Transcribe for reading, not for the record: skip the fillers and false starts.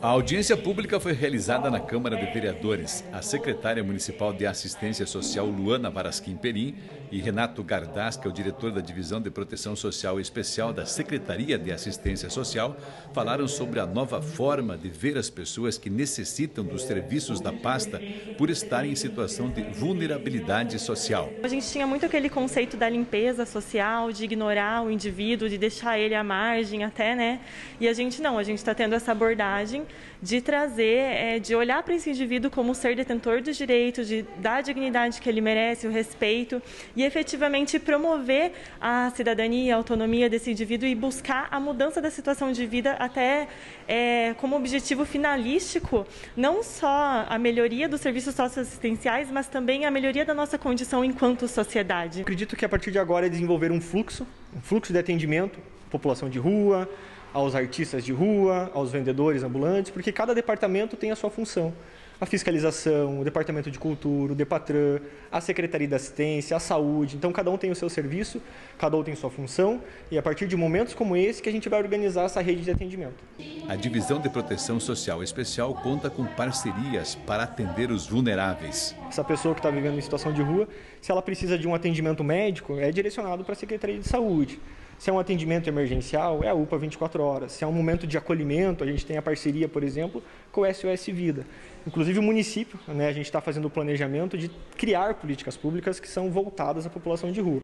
A audiência pública foi realizada na Câmara de Vereadores. A secretária municipal de Assistência Social, Luana Varasquim Perim, e Renato Gardaz, que é o diretor da Divisão de Proteção Social Especial da Secretaria de Assistência Social, falaram sobre a nova forma de ver as pessoas que necessitam dos serviços da pasta por estarem em situação de vulnerabilidade social. A gente tinha muito aquele conceito da limpeza social, de ignorar o indivíduo, de deixar ele à margem até, né? E a gente está tendo essa abordagem de trazer, de olhar para esse indivíduo como um ser detentor dos direitos, de dar a dignidade que ele merece, o respeito e efetivamente promover a cidadania, a autonomia desse indivíduo e buscar a mudança da situação de vida até como objetivo finalístico, não só a melhoria dos serviços socioassistenciais, mas também a melhoria da nossa condição enquanto sociedade. Acredito que a partir de agora é desenvolver um fluxo de atendimento à população de rua, aos artistas de rua, aos vendedores ambulantes, porque cada departamento tem a sua função. A fiscalização, o departamento de cultura, o Depatran, a Secretaria da Assistência, a Saúde. Então, cada um tem o seu serviço, cada um tem sua função e é a partir de momentos como esse que a gente vai organizar essa rede de atendimento. A Divisão de Proteção Social Especial conta com parcerias para atender os vulneráveis. Essa pessoa que está vivendo em situação de rua, se ela precisa de um atendimento médico, é direcionado para a Secretaria de Saúde. Se é um atendimento emergencial, é a UPA 24 horas. Se é um momento de acolhimento, a gente tem a parceria, por exemplo, com o SOS Vida. Inclusive o município, a gente está fazendo o planejamento de criar políticas públicas que são voltadas à população de rua.